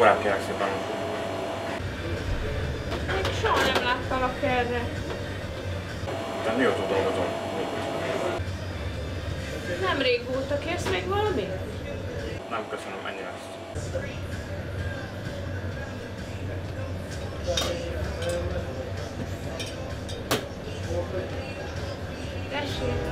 órát kérek szépen. Még soha nem láttalak erre. De mióta dolgozom? Nem régóta, kérsz még valami? Nem, köszönöm, ennyi lesz. Tessék!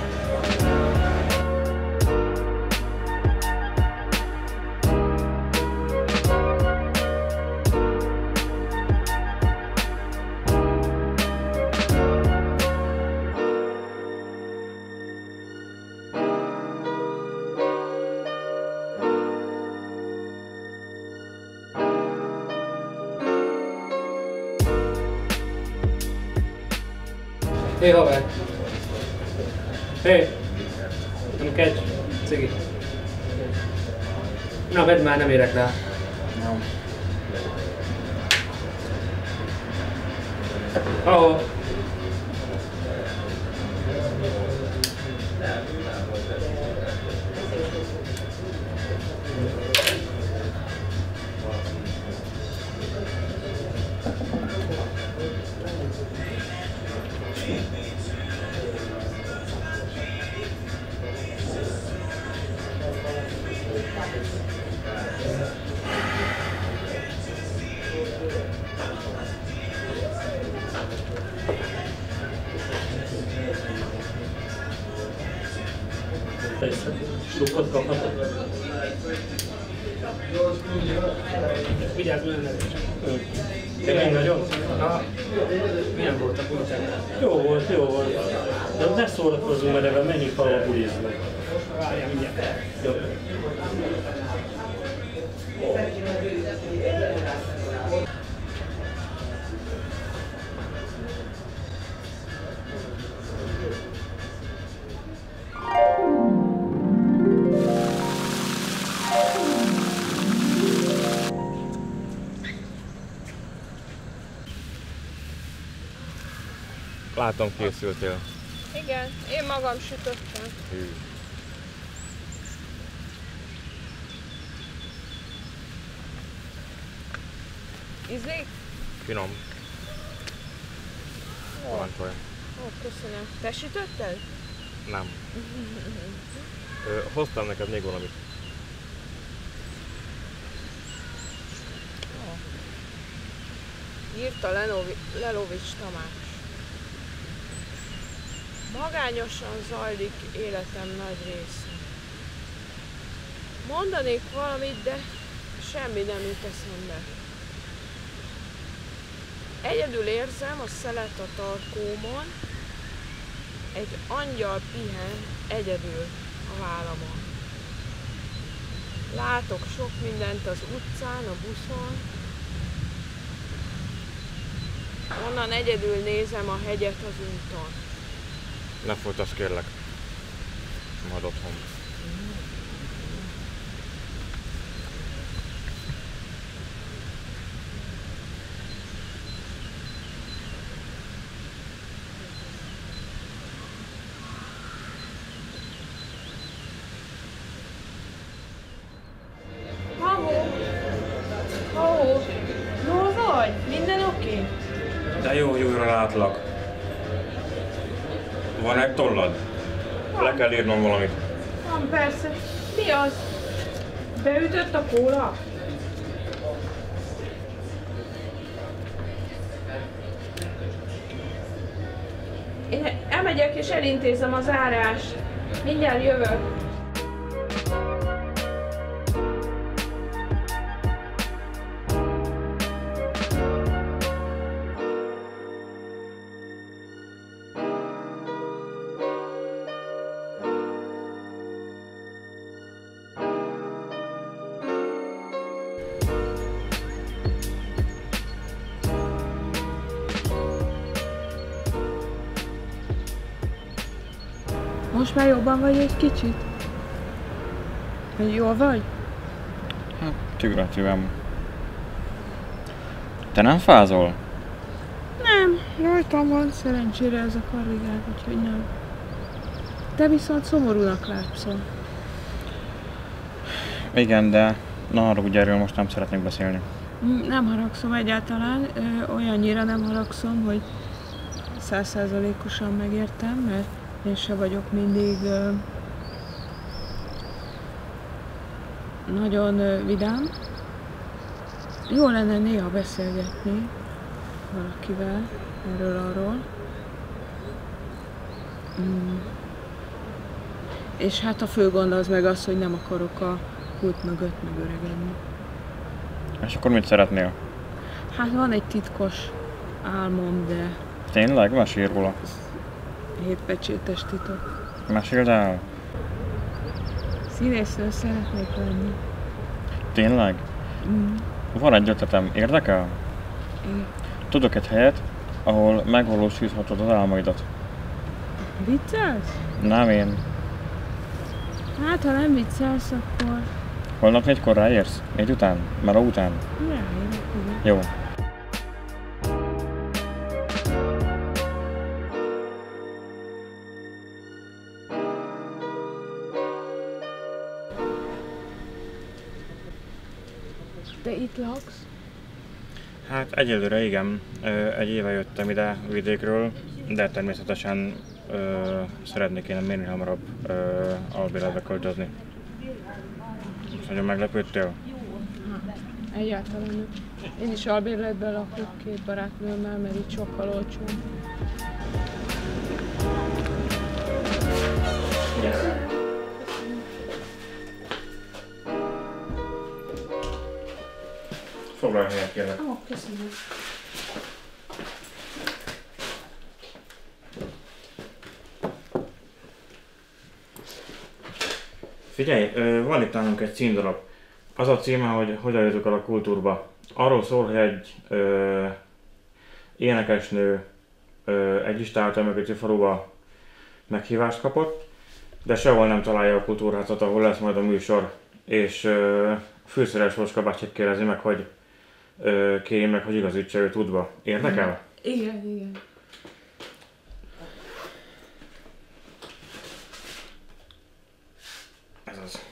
Hé, haver! Hé! Nem kedv? Cigi. Na, vedd már, nem érek rá. Nem. Ahol? Sokat kaphatok. Vigyázz, nagyon nevés. Tényleg nagyon? Na, milyen volt a buliság? Jó volt, jó volt. De ne szórakozzunk, mert ebben menjünk valahol bulizni. Várjál, mindjárt. Jó. Látom, készültél. Igen, én magam sütöttem. Hű. Ízlik? Finom. Parancsolj. Ó, köszönöm. Te sütötted? Nem. Hoztam neked még valamit. Írta Lelovics Tamás. Magányosan zajlik életem nagy része. Mondanék valamit, de semmi nem jut eszembe. Egyedül érzem a szelet a tarkómon, egy angyal pihen egyedül a vállamon. Látok sok mindent az utcán, a buszon, onnan egyedül nézem a hegyet az úton. Ne folytasd, kérlek. Majd otthon. Ahó, jól vagy? Minden oké? De jó, jóra látlak. Van egy tollad? Le kell írnom valamit. Van persze. Mi az? Beütött a kóla? Én elmegyek és elintézem az árást. Mindjárt jövök. Most már jobban vagy egy kicsit? Jól vagy? Hát, tűretően. Te nem fázol? Nem, rajtam van szerencsére ez a karrigád, úgyhogy nem. Te viszont szomorúnak látszol. Igen, de Na haragudj, erről most nem szeretnék beszélni. Nem haragszom egyáltalán, olyannyira nem haragszom, hogy 100%-osan megértem, mert én se vagyok mindig nagyon vidám. Jó lenne néha beszélgetni valakivel erről-arról. És hát a fő gond az meg az, hogy nem akarok a pult mögött megöregedni. És akkor mit szeretnél? Hát van egy titkos álmom, de Tényleg? Mesélj róla. 7 pecsétes titok. Meséld el. Színésznő szeretnék lenni. Tényleg? Van egy ötletem, érdekel? Igen. Tudok egy helyet, ahol megvalósíthatod az álmaidat. Viccelsz? Nem én. Hát, ha nem viccelsz, akkor Holnap 4-kor ráérsz? 4 után? Már után? ráérek, igen. Jó. Te itt laksz? Hát egyelőre igen. Egy éve jöttem ide vidékről, de természetesen szeretnék én minél hamarabb albérletbe költözni. Most nagyon meglepődtél? Egyáltalán nem. Én is albérletben lakok 2 barátnőmmel, mert itt sokkal olcsóbb. Foglalj helyet, kérlek. Ó, köszönöm. Figyelj, van itt nálunk egy címdarab. Az a címe, hogy Hogyan jutok el a kultúrba. Arról szól, hogy egy énekesnő egy istállata mögötti faluba meghívást kapott, de sehol nem találja a kultúrházat, ahol lesz majd a műsor, és Fűszeres Roska bácsit kérdezi meg, hogy kérjen meg, hogy igazítsa őt útba. Érdekel? Igen, igen. Ez az.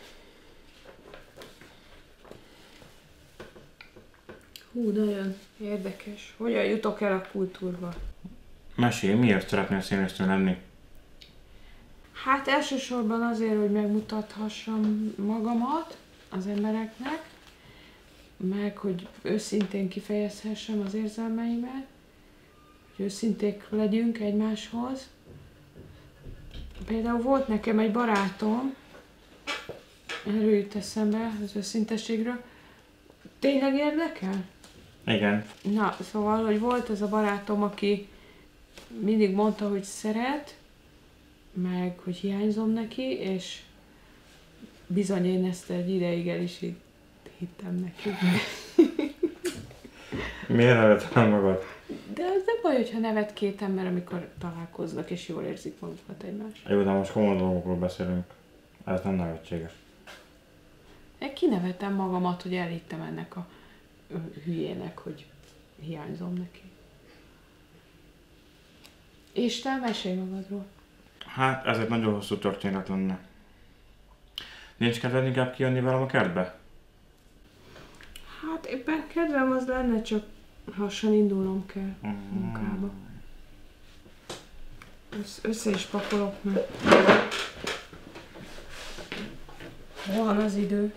Hú, nagyon érdekes. Hogyan jutok el a kultúrba? Mesélj, miért szeretnél színésznő lenni? Hát elsősorban azért, hogy megmutathassam magamat az embereknek, meg hogy őszintén kifejezhessem az érzelmeimet, hogy őszinték legyünk egymáshoz. Például volt nekem egy barátom, erről jut eszembe az őszintességről. Tényleg érdekel? Igen. Na, szóval, hogy volt ez a barátom, aki mindig mondta, hogy szeret, meg hogy hiányzom neki, és bizony én ezt egy ideig el is hittem neki. Miért nevetem magad? De az nem baj, hogyha nevet 2 ember, amikor találkoznak és jól érzik magukat egymást. Jó, de most komoly dolgokról beszélünk. Ez nem nevetséges. Én kinevettem magamat, hogy elhittem ennek a hülyének, hogy hiányzom neki. És te mesélj magadról. Hát, ez egy nagyon hosszú történet lenne. Nincs kedved inkább kijönni velem a kertbe? Hát éppen kedvem az lenne, csak lassan indulnom kell munkába. Össze is pakolok, mert van az idő.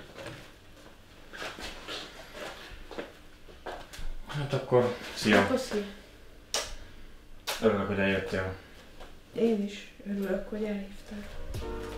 Hát akkor, szia! Köszi. Örülök, hogy eljöttél. Én is örülök, hogy elhívtál.